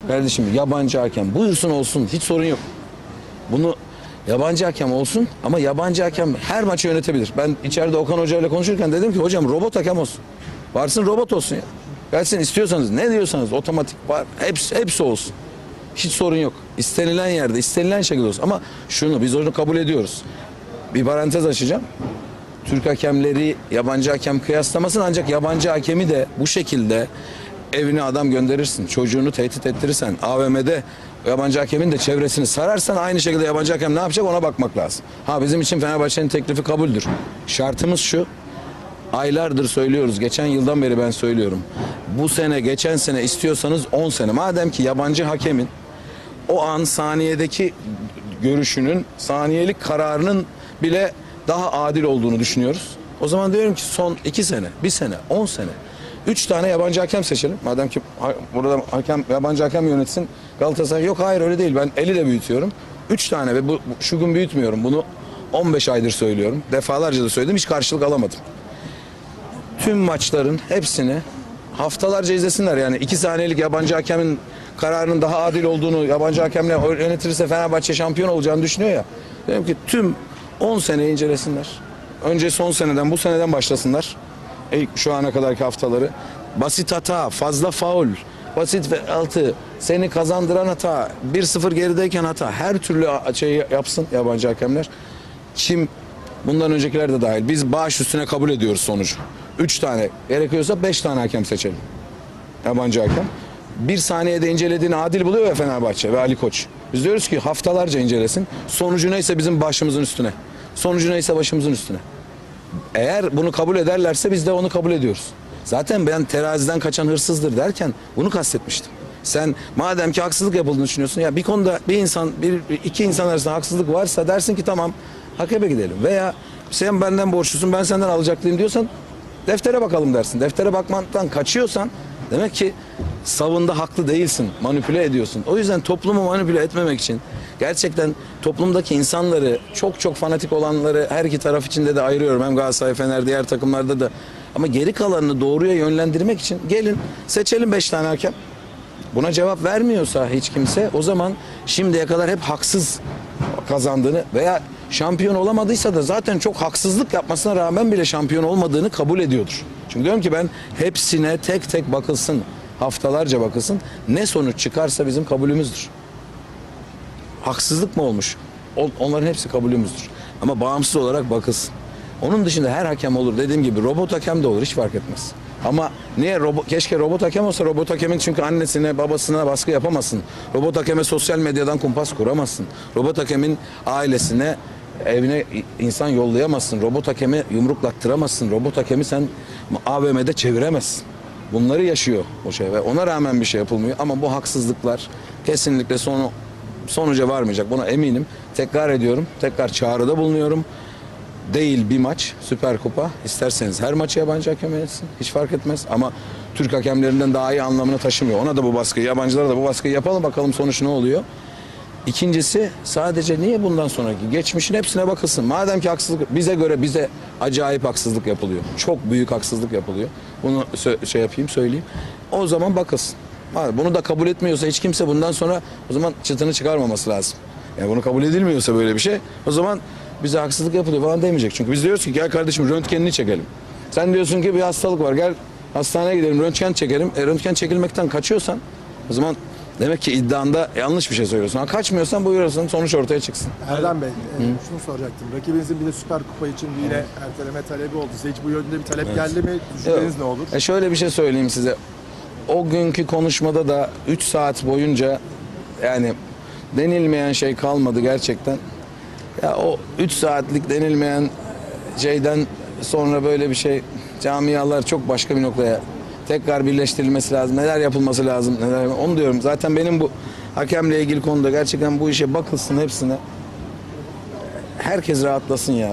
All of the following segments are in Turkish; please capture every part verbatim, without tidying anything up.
Kardeşim yabancı hakem buyursun olsun, hiç sorun yok. Bunu yabancı hakem olsun ama yabancı hakem her maçı yönetebilir. Ben içeride Okan Hoca ile konuşurken dedim ki hocam robot hakem olsun. Varsın robot olsun ya. Gelsin istiyorsanız ne diyorsanız otomatik var. Hepsi, hepsi olsun. Hiç sorun yok. İstenilen yerde, istenilen şekilde olsun. Ama şunu biz onu kabul ediyoruz. Bir parantez açacağım. Türk hakemleri yabancı hakem kıyaslamasın, ancak yabancı hakemi de bu şekilde evine adam gönderirsin. Çocuğunu tehdit ettirirsen, A V M'de yabancı hakemin de çevresini sararsan aynı şekilde yabancı hakem ne yapacak ona bakmak lazım. Ha bizim için Fenerbahçe'nin teklifi kabuldür. Şartımız şu. Aylardır söylüyoruz. Geçen yıldan beri ben söylüyorum. Bu sene, geçen sene istiyorsanız on sene. Madem ki yabancı hakemin o an saniyedeki görüşünün, saniyelik kararının bile daha adil olduğunu düşünüyoruz. O zaman diyorum ki son iki sene, bir sene, on sene, üç tane yabancı hakem seçelim. Madem ki burada hakem, yabancı hakem yönetsin, Galatasaray yok, hayır öyle değil. Ben eli de büyütüyorum. Üç tane ve bu, şu gün büyütmüyorum. Bunu on beş aydır söylüyorum. Defalarca da söyledim. Hiç karşılık alamadım. Tüm maçların hepsini haftalarca izlesinler. Yani iki saniyelik yabancı hakemin kararının daha adil olduğunu, yabancı hakemle yönetilirse Fenerbahçe şampiyon olacağını düşünüyor ya. Dedim ki tüm on sene incelesinler. Önce son seneden, bu seneden başlasınlar. İlk şu ana kadarki haftaları. Basit hata, fazla faul, basit ve altı, seni kazandıran hata, bir sıfır gerideyken hata. Her türlü şeyi yapsın yabancı hakemler. Kim, bundan öncekiler de dahil. Biz bağış üstüne kabul ediyoruz sonucu. Üç tane, gerekiyorsa beş tane hakem seçelim. Yabancı hakem. Bir saniyede incelediğini adil buluyor ya Fenerbahçe ve Ali Koç. Biz diyoruz ki haftalarca incelesin. Sonucu neyse bizim başımızın üstüne. Sonucu neyse başımızın üstüne. Eğer bunu kabul ederlerse biz de onu kabul ediyoruz. Zaten ben teraziden kaçan hırsızdır derken bunu kastetmiştim. Sen madem ki haksızlık yapıldığını düşünüyorsun, ya bir konuda bir insan, bir iki insan arasında haksızlık varsa dersin ki tamam hakeme gidelim. Veya sen benden borçlusun, ben senden alacaklıyım diyorsan deftere bakalım dersin. Deftere bakmaktan kaçıyorsan demek ki savunda haklı değilsin, manipüle ediyorsun. O yüzden toplumu manipüle etmemek için gerçekten toplumdaki insanları, çok çok fanatik olanları her iki taraf içinde de ayırıyorum. Hem Galatasaray, Fener, diğer takımlarda da. Ama geri kalanını doğruya yönlendirmek için gelin seçelim beş tane hakem. Buna cevap vermiyorsa hiç kimse, o zaman şimdiye kadar hep haksız kazandığını veya şampiyon olamadıysa da zaten çok haksızlık yapmasına rağmen bile şampiyon olmadığını kabul ediyordur. Çünkü diyorum ki ben hepsine tek tek bakılsın, haftalarca bakılsın. Ne sonuç çıkarsa bizim kabulümüzdür. Haksızlık mı olmuş? Onların hepsi kabulümüzdür. Ama bağımsız olarak bakılsın. Onun dışında her hakem olur. Dediğim gibi robot hakem de olur. Hiç fark etmez. Ama niye robot, keşke robot hakem olsa. Robot hakemin çünkü annesine, babasına baskı yapamazsın. Robot hakeme sosyal medyadan kumpas kuramazsın. Robot hakemin ailesine, evine insan yollayamazsın. Robot hakemi yumruklattıramazsın. Robot hakemi sen A V M'de çeviremezsin. Bunları yaşıyor o şey ve ona rağmen bir şey yapılmıyor. Ama bu haksızlıklar kesinlikle sonu, sonuca varmayacak. Buna eminim. Tekrar ediyorum. Tekrar çağrıda bulunuyorum. Değil bir maç, Süper Kupa. İsterseniz her maçı yabancı hakem yönetsin. Hiç fark etmez. Ama Türk hakemlerinden daha iyi anlamını taşımıyor. Ona da bu baskıyı, yabancılara da bu baskıyı yapalım. Bakalım sonuç ne oluyor. İkincisi, sadece niye bundan sonraki geçmişin hepsine bakılsın. Madem ki haksızlık, bize göre bize acayip haksızlık yapılıyor. Çok büyük haksızlık yapılıyor. Bunu şey yapayım, söyleyeyim. O zaman bakılsın. Bunu da kabul etmiyorsa hiç kimse bundan sonra o zaman çıtını çıkarmaması lazım. Yani bunu kabul edilmiyorsa böyle bir şey, o zaman bize haksızlık yapılıyor falan demeyecek. Çünkü biz diyoruz ki gel kardeşim röntgenini çekelim. Sen diyorsun ki bir hastalık var, gel hastaneye gidelim, röntgen çekelim. E, röntgen çekilmekten kaçıyorsan o zaman demek ki iddianda yanlış bir şey söylüyorsun. Ha, kaçmıyorsan buyurursun, sonuç ortaya çıksın. Erdem Bey, e, şunu soracaktım. Rakibinizin bir de Süper Kupa için bir yine erteleme talebi oldu. Size hiç bu yönde bir talep evet. geldi mi? Düşünceniz ne olur? E şöyle bir şey söyleyeyim size. O günkü konuşmada da üç saat boyunca yani denilmeyen şey kalmadı gerçekten. Ya o üç saatlik denilmeyen şeyden sonra böyle bir şey, camialar çok başka bir noktaya tekrar birleştirilmesi lazım. Neler yapılması lazım, neler, onu diyorum. Zaten benim bu hakemle ilgili konuda gerçekten bu işe bakılsın hepsine. Herkes rahatlasın ya.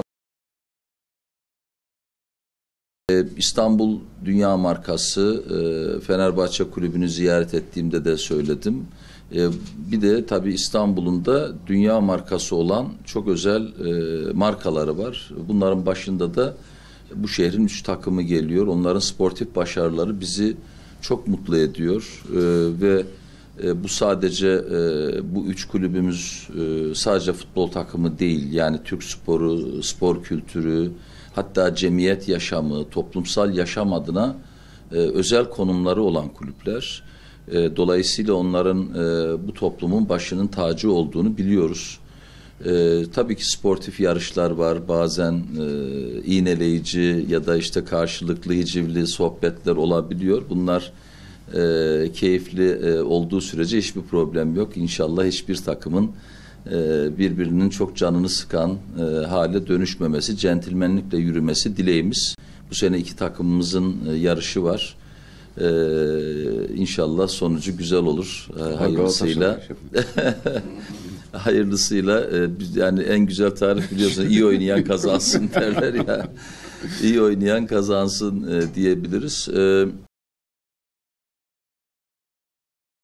İstanbul Dünya Markası, Fenerbahçe Kulübü'nü ziyaret ettiğimde de söyledim. Bir de tabii İstanbul'un da dünya markası olan çok özel markaları var. Bunların başında da bu şehrin üç takımı geliyor. Onların sportif başarıları bizi çok mutlu ediyor. Ve E, bu sadece e, bu üç kulübümüz e, sadece futbol takımı değil. Yani Türk sporu, spor kültürü, hatta cemiyet yaşamı, toplumsal yaşam adına e, özel konumları olan kulüpler. E, dolayısıyla onların e, bu toplumun başının tacı olduğunu biliyoruz. E, tabii ki sportif yarışlar var. Bazen e, iğneleyici ya da işte karşılıklı hicivli sohbetler olabiliyor. Bunlar e, keyifli e, olduğu sürece hiçbir problem yok. İnşallah hiçbir takımın e, birbirinin çok canını sıkan e, hale dönüşmemesi, centilmenlikle yürümesi dileğimiz. Bu sene iki takımımızın e, yarışı var. Ee, inşallah sonucu güzel olur. Ee, hayırlısıyla hayırlısıyla e, yani en güzel tarif biliyorsun, iyi oynayan kazansın derler ya. İyi oynayan kazansın e, diyebiliriz. Ee,